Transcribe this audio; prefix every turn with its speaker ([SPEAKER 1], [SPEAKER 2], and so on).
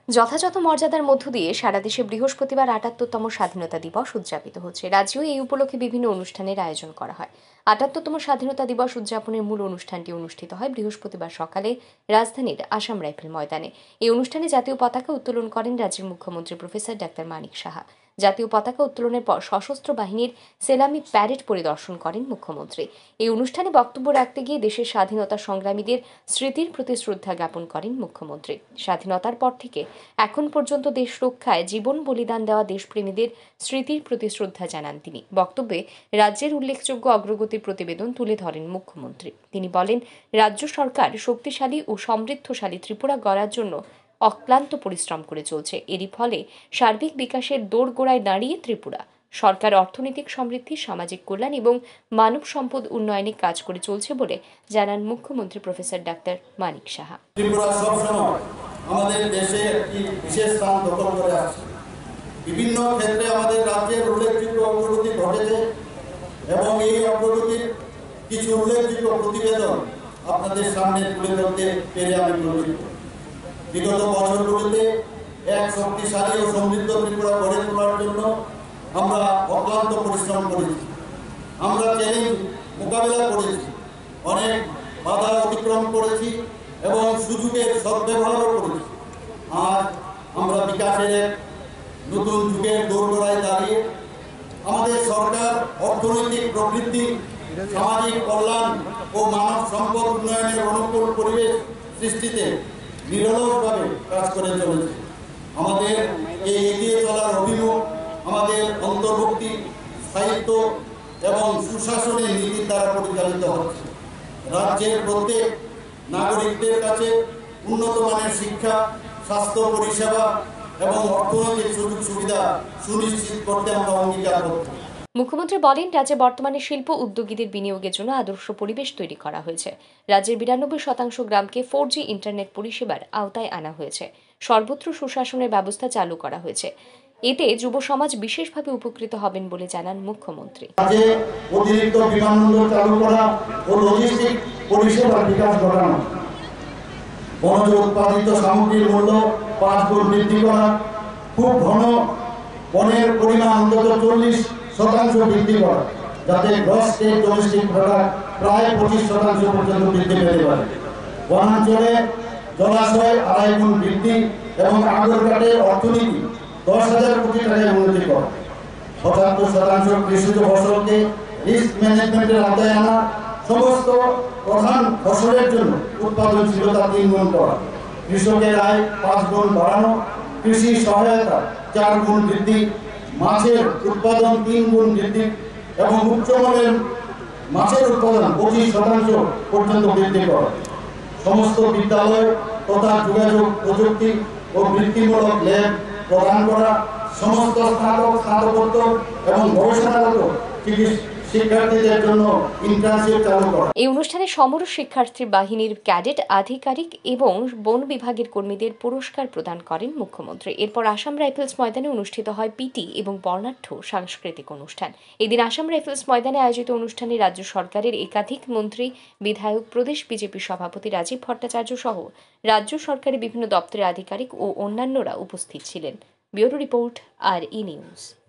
[SPEAKER 1] যথাযথ মর্যাদার মধ্য দিয়ে সারা দেশে বৃহস্পতিবার ৭৮তম স্বাধীনতা দিবস উদযাপিত হচ্ছে। রাজ্যেও এই উপলক্ষে বিভিন্ন অনুষ্ঠানের আয়োজন করা হয়। ৭৮তম স্বাধীনতা দিবস উদযাপনের মূল অনুষ্ঠানটি অনুষ্ঠিত হয় বৃহস্পতিবার সকালে রাজধানীর আসাম রাইফেল ময়দানে। এই অনুষ্ঠানে জাতীয় পতাকা উত্তোলন করেন রাজ্যের মুখ্যমন্ত্রী প্রফেসর ডাক্তার মানিক সাহা। জাতীয় পতাকা উত্তোলনের পর সশস্ত্র বাহিনীর সেলামি প্যারেড পরিদর্শন করেন মুখ্যমন্ত্রী। এই অনুষ্ঠানে বক্তব্য রাখতে গিয়ে দেশের স্বাধীনতা সংগ্রামীদের স্মৃতির প্রতি শ্রদ্ধা জ্ঞাপন করেন মুখ্যমন্ত্রী। স্বাধীনতার পর থেকে এখন পর্যন্ত দেশ রক্ষায় জীবন বলিদান দেওয়া দেশপ্রেমীদের স্মৃতির প্রতি শ্রদ্ধা জানান তিনি। বক্তব্যে রাজ্যের উল্লেখযোগ্য অগ্রগতির প্রতিবেদন তুলে ধরেন মুখ্যমন্ত্রী। তিনি বলেন, রাজ্য সরকার শক্তিশালী ও সমৃদ্ধশালী ত্রিপুরা গড়ার জন্য অক্লান্ত পরিশ্রম করে চলছে। এরই ফলে সার্বিক বিকাশের দোরগোড়ায় দাঁড়িয়ে ত্রিপুরা। সরকার অর্থনৈতিক সমৃদ্ধি, সামাজিক কল্যাণ এবং মানব সম্পদ উন্নয়নে কাজ করে চলছে বলে জানান মুখ্যমন্ত্রী প্রফেসর ডাক্তার মানিক সাহা।
[SPEAKER 2] ত্রিপুরা সবসময় আমাদের দেশে একটি বিশেষ স্থান দখল করে আছে। বিভিন্ন ক্ষেত্রে আমাদের রাজ্যের উল্লেখযোগ্য অগ্রগতি ঘটেছে এবং এই অগ্রগতির কিছু উল্লেখযোগ্য প্রতিবেদন আপনাদের সামনে তুলে ধরতে পেরে আমি গর্বিত। বিগত বছরগুলোতে এক শক্তিশালী ও সমৃদ্ধ ত্রিপুরা গড়ে তোলার জন্য আমরা অক্লান্ত পরিশ্রম করেছি। আমরা চ্যালেঞ্জ মোকাবেলা করেছি, অনেক বাধা অতিক্রম করেছি এবং সুযোগের সদ্ব্যবহারও করেছি। আজ আমরা বিকাশের এক নতুন যুগের দোরগোড়ায় দাঁড়িয়ে আমাদের সরকার অর্থনৈতিক প্রবৃদ্ধি, সামাজিক কল্যাণ ও মানব সম্পদ উন্নয়নের অনুকূল পরিবেশ সৃষ্টিতে নিরলসভাবে কাজ করে চলেছে। আমাদের এই এগিয়ে চলার অভিমুখ আমাদের অন্তর্ভুক্তি, স্থায়িত্ব এবং সুশাসনের নীতির দ্বারা পরিচালিত হচ্ছে। রাজ্যের প্রত্যেক নাগরিকদের কাছে উন্নত মানের শিক্ষা, স্বাস্থ্য পরিষেবা এবং অর্থনৈতিক সুযোগ সুবিধা সুনিশ্চিত করতে আমরা অঙ্গীকারবদ্ধ।
[SPEAKER 1] মুখ্যমন্ত্রী বলেন, রাজ্যে বর্তমানে শিল্প উদ্যোগীদের বিনিয়োগের জন্য আদর্শ পরিবেশ তৈরি করা হয়েছে। রাজ্যের ৯২% গ্রামকে 4G ইন্টারনেট পরিষেবার আওতায় আনা হয়েছে। সর্বত্র সুশাসনের ব্যবস্থা চালু করা হয়েছে। এতে যুব সমাজ বিশেষভাবে উপকৃত হবেন বলে জানান মুখ্যমন্ত্রী।
[SPEAKER 2] অতিরিক্ত বিমানবন্দর চালু করা ও লজিস্টিক পরিষেবার বিকাশ ঘটানো, বনজ উৎপাদিত সামগ্রীর মূল্য 5 গুণ বৃদ্ধি করা, খুব ঘন বনের পরিমাণ অন্তত 40% বৃদ্ধি করা, যাতে গ্রস স্টেট ডোমেস্টিক প্রোডাক্ট প্রায় 25% পর্যন্ত বৃদ্ধি পেতে পারে। বনাঞ্চলে জলাশয় 2.5 গুণ বৃদ্ধি এবং আগরকাটের অর্থনীতি 10,000 কোটি টাকায় উন্নতি করা। 75% কৃষিজ ফসলকে রিস্ক ম্যানেজমেন্টের আওতায় আনা, সমস্ত প্রধান ফসলের জন্য উৎপাদনশীলতা 3 গুণ করা, কৃষকের আয় 5 গুণ বাড়ানো, কৃষি সহায়তা 4 গুণ বৃদ্ধি, মাছের উৎপাদন 3 গুণ বৃদ্ধি এবং উচ্চমানের মাছের উৎপাদন 25% পর্যন্ত বৃদ্ধি করা। সমস্ত বিদ্যালয় তথা যোগাযোগ প্রযুক্তি ও বৃত্তিমূলক ল্যাব প্রদান করা, সমস্ত স্নাতক, স্নাতকোত্তর এবং গবেষণাগত শিক্ষার্থীদের জন্য ইন্টার্নশিপ চালু করা।
[SPEAKER 1] এই অনুষ্ঠানে সমর শিক্ষার্থী বাহিনীর ক্যাডেট, আধিকারিক এবং বন বিভাগের কর্মীদের পুরস্কার প্রদান করেন মুখ্যমন্ত্রী। এরপর আসাম রাইফেলস ময়দানে অনুষ্ঠিত হয় পিটি এবং বর্ণাঢ্য সাংস্কৃতিক অনুষ্ঠান। এদিন আসাম রাইফেলস ময়দানে আয়োজিত অনুষ্ঠানে রাজ্য সরকারের একাধিক মন্ত্রী, বিধায়ক, প্রদেশ বিজেপি সভাপতি রাজীব ভট্টাচার্য সহ রাজ্য সরকারের বিভিন্ন দপ্তরের আধিকারিক ও অন্যান্যরা উপস্থিত ছিলেন। ব্যুরো রিপোর্ট, আর ই নিউজ।